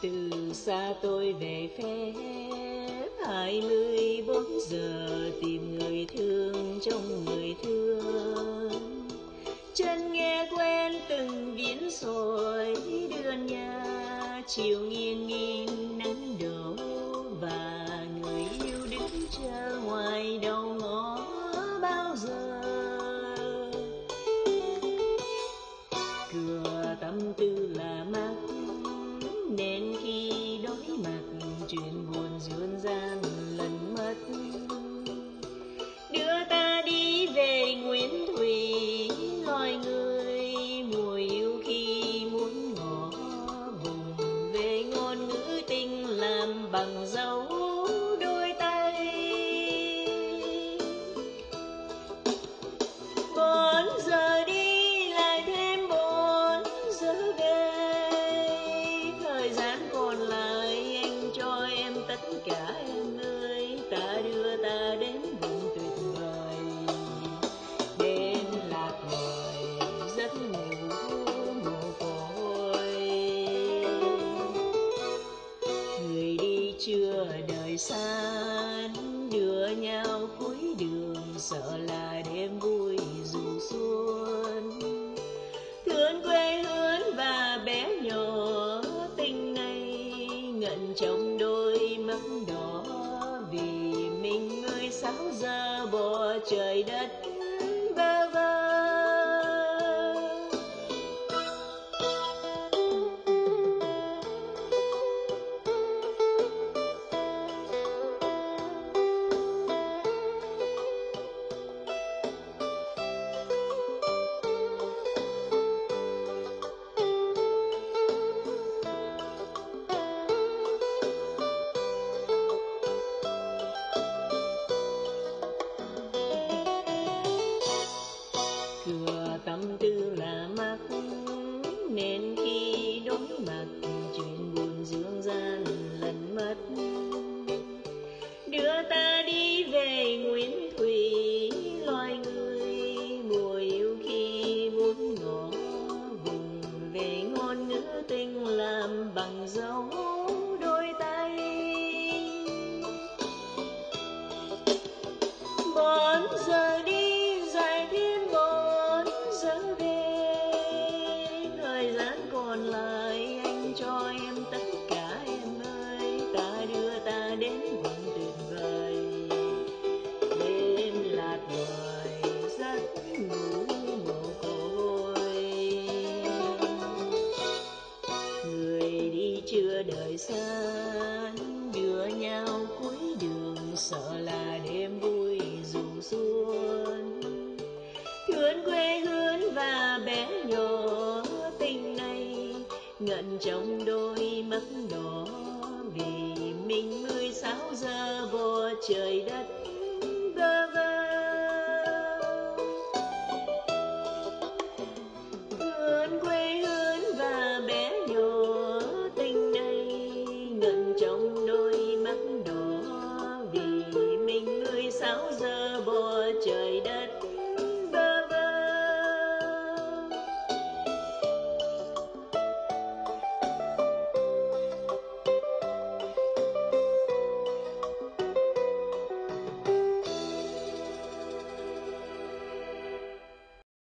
Từ xa tôi về phép 24 giờ tìm người thương trong người thương. Chân nghe quen từng viễn rồi đưa nhà, chiều nghiêng nghiêng nắng đổ và người yêu đứng chờ ngoài đầu ngõ bao giờ. Cửa tâm tư là mắt nên khi đối mặt chuyện buồn duyên dáng lần mất. Đưa ta đi về Nguyễn Thủy loài người mùa yêu khi muốn ngỏ vùng, về ngôn ngữ tình làm bằng dấu đôi tay. 4 giờ đi lại thêm 4 giờ về, thời gian còn lại anh cho em tất cả em ơi. Ta đưa ta đến vùng tuyệt vời, đêm lạc loài giấc ngủ mồ côi. Người đi chưa đời xa đưa nhau cuối đường, sợ là đêm vui dù xuân. Thương quê hương và bé nhỏ tình này ngẩn trong đôi mắt đỏ, vì mình người 6 giờ bỏ trời đất bơ vơ. Cửa tâm tư là mắt nên khi đối mặt chuyện buồn dương gian lần mất. Đưa ta đi về Nguyễn Thủy loài người mùa yêu khi muốn ngỏ vùng, về ngôn ngữ tình làm bằng dấu đôi tay. 4 giờ đi dài thêm 4 giờ về, thời gian còn lại anh cho em tất cả em ơi. Ta đưa ta đến vùng tuyệt vời, đêm lạc loài giấc ngủ mồ côi. Người đi chưa đời xa đưa nhau cuối đường, sợ là đêm vui dù xuân. Thương quê hương và bé nhỏ tình này ngẩn trong đôi mắt đỏ, vì mình 16 giờ bỏ trời đất